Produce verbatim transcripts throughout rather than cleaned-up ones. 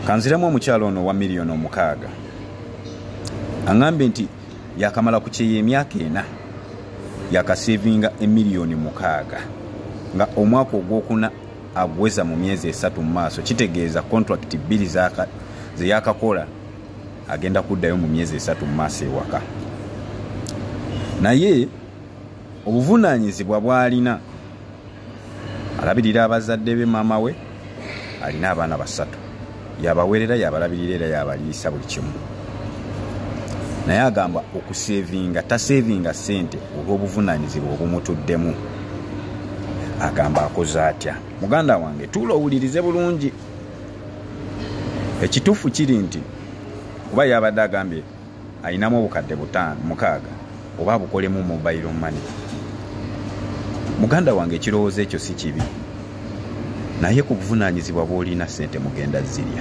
Kanziramu omukyalo ono wa miliyoni omukaaga aŋŋambye nti yakamala ku kyeya emyaka ena yakasevinga emiliyoni mukaaga nga omwaka ogwokuna agweza mu myezi esatu mu maaso, kitegeeza contract bbiri ze yakakola agenda kuddayo mu myezi esatu mu maaso ewaka. Naye obuvunaanyizibwa bw'alina, alabirira abazadde be maama we, alina abaana basatu, yabaweerera, yabalabirira era yabaliisa buli kimu. Naye agamba okusevinga, tasevinga ssente olw'obuvunaanyizibwa obumutuddemu. Agamba akoze atya? Muganda wange tuula owulirize bulungi. Ekituufu kiri nti kuba yabadde agambye ayinamu obukadde butaano mukaaga oba abukolemu mobile money. Muganda wange ekirowoozo ekyo si kibi, naye ku buvunaanyizibwa bw'olina ssente mugenda zirya.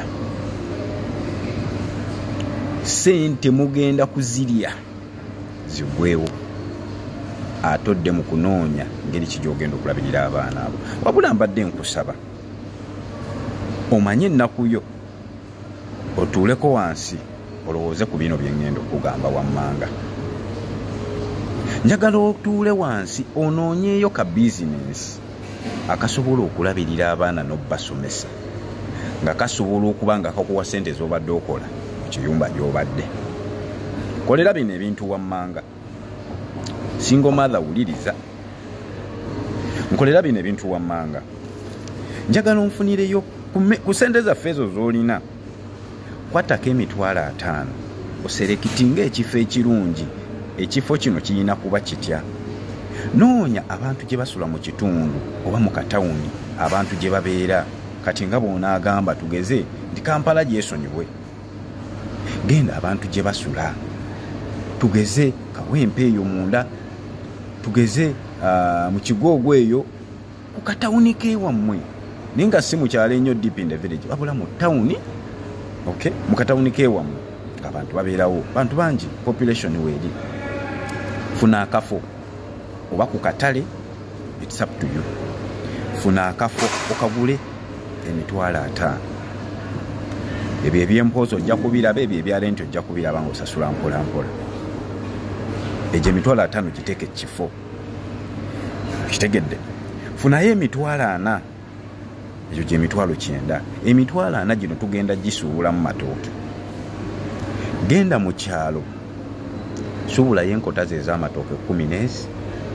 Ssente mugenda kuzirya zigwewo, atodde mu kunoonya ngeri ki gy'ogenda okulabirira abaana abo. Wabula mbadde nkusaba omanye ennaku yo otuuleko wansi olowooze ku bino bye ŋŋenda okugamba wammanga. Njagala otuule wansi onoonyeeyo ka bizinensi akasobola okulabirira abaana n'obbasomesa, nga kasobola okuba nga kakuwa ssente z'obadde okola mu kiyumba gy'obadde. Kolera bino ebintu wammanga. Single mother wuliriza. Nkolera bino ebintu wammanga. Njagala onfunireyo ku ssente zaffe ezo z'olina, kwatako emitwalo ataano oserekitinga ekifo ekirungi. Ekifo kino kirina kuba kitya. Noonya abantu gye basula mu kitundu oba mu katawuni, abantu gye babeera. Kati nga bw'onaagamba tugeze nti Kampala gyesonyiwe, genda abantu gye basula. Tugeze Kawempe eyo munda, tugeze uh, mu Kigogo eyo ku katawuni kewammwe, naye nga si mu kyalo ennyo deep in the village, wabula mu tawuni. Okay? Mu katawuni kewammwe abantu babeerawo, bantu bangi, population weeri. Funa akafo oba ku katale, it's up to you. Funa akafo okagule emitwalo ataano. Ebyo eby'empoozo ojja kubiraba, ebyo ebya lenti ojja kubiraba ng'osasula mpola mpola. Egyo emitwalo ataano giteeke ekifo. Kitegedde. Funayo emitwalo ana. Egyo gye emitwalo kyenda. Emitwalo ana gino tugenda gisuubula mu matooke. Genda mu kyalo, suubulayo enkota ze ez'amatooke kumi n'ezi,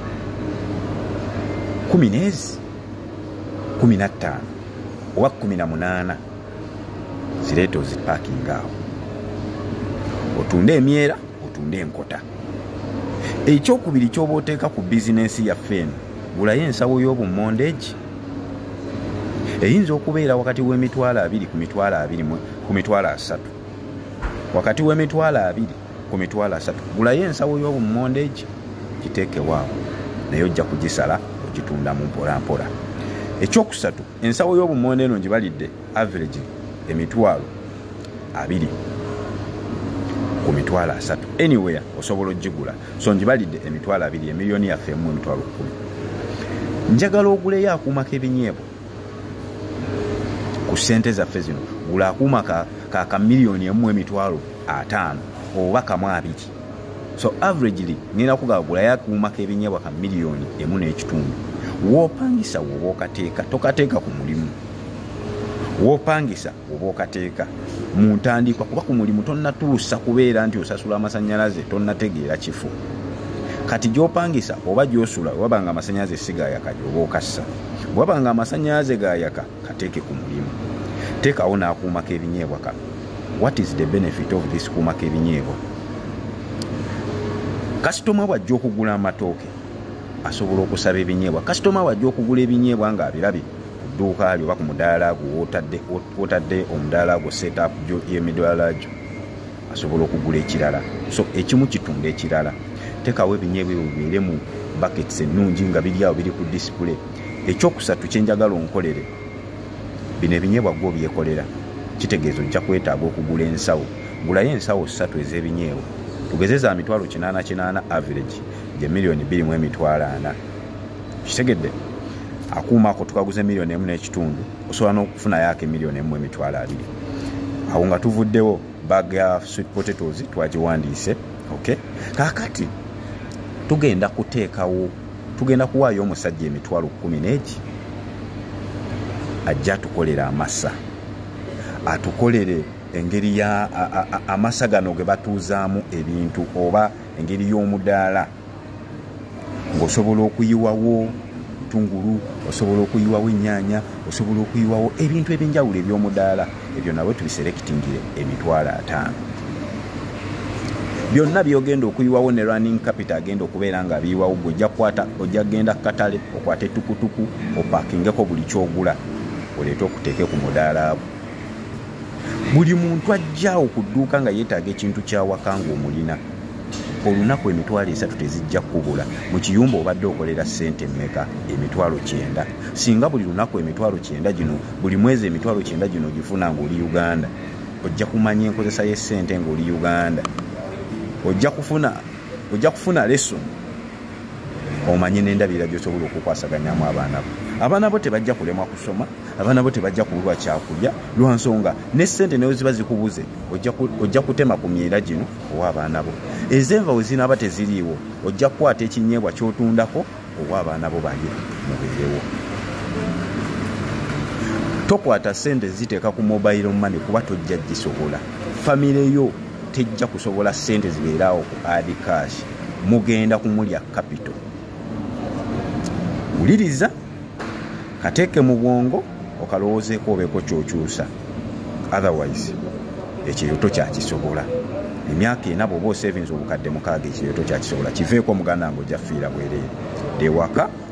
kumi n'ezi, kumi na ttaano oba kumi na munaana. Zireete ozipaakinga awo. Otunde emyera, otunde enkota. Ekyokubiri ky'oba oteeka ku bizinensi yaffe eno, gulayo ensawo y'obummondeegi. Eyinza okubeera wakati w'emitwalo abiri ku mitwalo abiri ku mitwalo asatu. Wakati w'emitwalo abiri ku mitwalo asatu. Gulayo ensawo y'obummondeegi, giteeke waawo, naye ojja kugisala ogitunda mu mpola mpola. Ekyokusatu, ensawo y'obummonde eno ngibalidde average emitwalo abiri ku mitwalo asatu. Anywhere osobola ogigula. So ngibalidde emitwalo abiri, emiliyoni yaffe emu emitwalo kkumi. Njagala oguleyo akuuma k'ebinyeebwa ku ssente zaffe zino. Gula akuuma ka, ka, ka miliyoni emu emitwalo ataano oba kamu abiri. So averagely ngenda kugagulayo akuuma k'ebinyeebwa ka miliyoni emu n'ekitundu. W'opangisa woba okateeka, tokateeka ku mulimu. W'opangisa woba okateeka mu ntandikwa, kuba ku mulimu tonnatuusa kubeera nti osasula amasannyalaze, tonnategeera kifo. Kati gy'opangisa oba gy'osula, waba nga amasannyalaze si gaayaka gy'oba okassa. Waba nga amasannyalaze gaayaka, kateeke ku mulimu. Teekawo n'akuuma k'ebinyeebwa kano. What is the benefit of this kuuma k'ebinyeebwa? Kasitoma bw'ajja okugula amatooke asobola okusaba ebinyeebwa. Kasitoma bw'ajja okugula ebinyeebwa ng'abirabye ku dduuka lyo oba ku mudaala gwo w'otadde w'otadde omudaala gwo setup gyo y'emidaala gyo, asobola okugula ekirala. So ekimu kitunda ekirala. Teekawo ebinyeebwa ebyo bibeere mu buckets ennungi nga biri awo biri ku display. Ekyokusatu kye njagala onkolere, bino ebinyeebwa gwo byekolera, kitegeeza ojja kwetaaga okugula ensawo. Gulayo ensawo ssatu ez'ebinyeebwa. Tugeze za mitwalo kinaana kinaana average, gye miliyoni bbiri mu emitwalo ana. Kitegedde? Akuuma ako tukaguze miliyoni emu n'ekitundu, osobola n'okufuna yake miliyoni emu emitwalo abiri. awo nga tuvuddewo bag ya sweet potatoes twagiwandiise. Okay, kakati tugenda kuteekawo tugenda kuwaayo omusajja emitwalo kkumi n'egi ajja atukolera amasa, atukolere engeri ya amasa gano ge batuuzaamu ebintu oba engeri y'omudaala ng'osobola okuyiwawo tungulu, osobola okuyiwawo ennyaanya, osobola okuyiwawo ebintu ebyenjawulo eby'omudaala. Ebyo nabwe tubiserekitingire emitwalo ataano. Byonna byogenda okuyiwawo ne running capital agenda okubeera nga biyiwawo. Ojja kukwata ojja genda ku katale okwate tukutuku opakingeko buli kyogula oleete okuteeke ku mudaala gwo. Buli muntu ajja okudduuka nga yeetaaga ekintu kyawaka ng'omulina. Olunaku emitwalo esatu tezijja kubula. Mu kiyumba obadde okolera ssente mmeka? Emitwalo kyenda. Singa buli lunaku emitwalo kyenda gino, buli mwezi emitwalo kyenda gino gifuna ng'oli Uganda, ojja kumanya enkozesa y'essente ng'oli Uganda. Ojja kufuna ojja kufuna lesson omanye n'endabira gy'osobola okukwasaganyamu abaana bo. Abaana bo tebajja kulemwa kusoma, abaana bo tebajja kulwa kyakulya, lwa nsonga ne ssente nayo ziba zikubuze. Ojja kutema ku myera gino owa abaana bo. Ezenva we zinaaba teziriiwo, ojja kukwata ekinyeebwa ky'otundako owa abaana bo balye mubeerewo. Tokwata ssente ziteeka ku mobile money kuba tojja gisobola. Famire yo tejja kusobola ssente zibeeraawo ku add cash, mugenda kumulya capital. Wuliriza, kateeke mu bwongo okalowoozeeko obeeko ky'okyusa. Otherwise ekyoto kyakisobola. Emyaka ena bw'oba osavings obukadde mukaaga ekyoto kyakisobola. Kiveeko muganda ngo ojja fiira bwereere. Ewaka